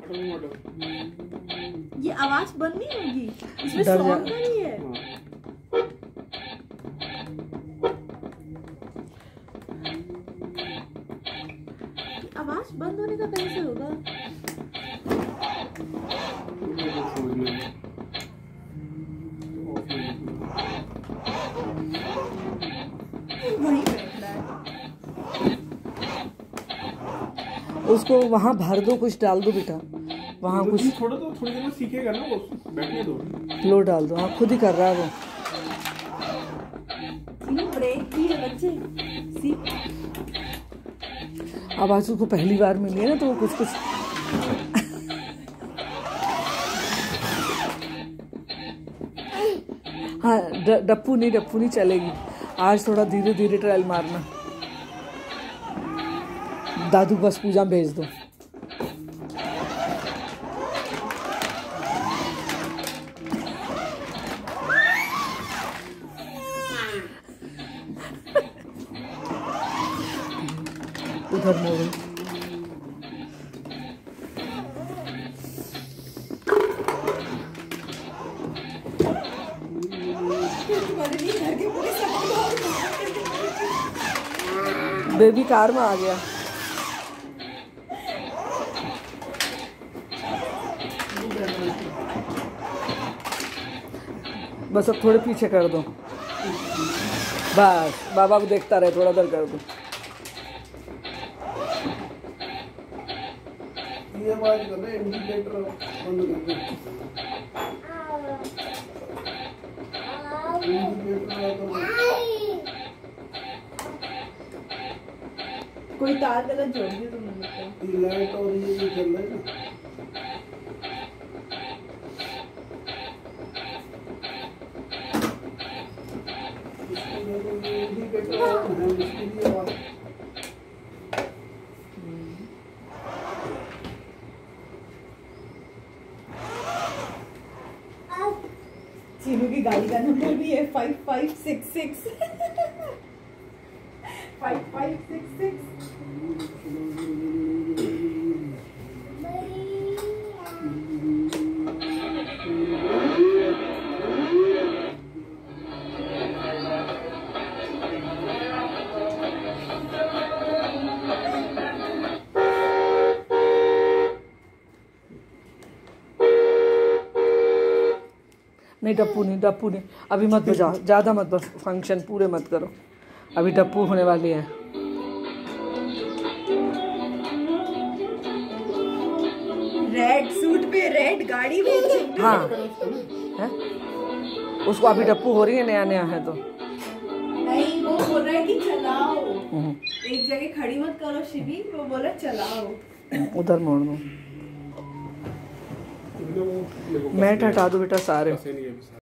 ये आवाज बंद नहीं होगी, इसमें सॉन्ग का नहीं है। आवाज बंद होने का कैसे होगा? वहीं बैठ रहा है। उसको वहाँ भर दो, कुछ डाल दो बेटा, वहाँ कुछ थोड़ा तो थोड़ी देर में सीखेगा ना वो, बैठने दो, लो डाल दो। हाँ खुद ही कर रहा है वो। ब्रेक भी है बच्चे, सीख। आवाज उसको पहली बार मिली है ना, तो वो कुछ कुछ हाँ डप्पू नहीं चलेगी आज, थोड़ा धीरे धीरे ट्रायल मारना। दादू बस पूजा भेज दो। उधर मोड़ बेबी कार में आ गया। बस अब थोड़े पीछे कर दो, बस बाबा को देखता रहे, थोड़ा देर कर दो। ये बात कर रहे, इंडिकेटर बंद कर दो। कोई तार गलत जोड़ दिया तुमने। लाइट और ये जो चल रहा है ना, इंडिकेटर है इसके लिए बात। चीनू की गाड़ी का नंबर भी है 5566 5566। नहीं डप्पू नहीं, अभी मत बजाओ, ज़्यादा मत बस, फंक्शन पूरे मत करो, अभी डप्पू होने वाली है। रेड सूट पे रेड गाड़ी भेज। हाँ है? उसको अभी डप्पू हो रही है, नया है तो नहीं, वो बोल रहा है कि चलाओ, एक जगह खड़ी मत करो शिवी, वो बोला चलाओ। उधर मोड़ दो, मैट हटा दो बेटा सारे।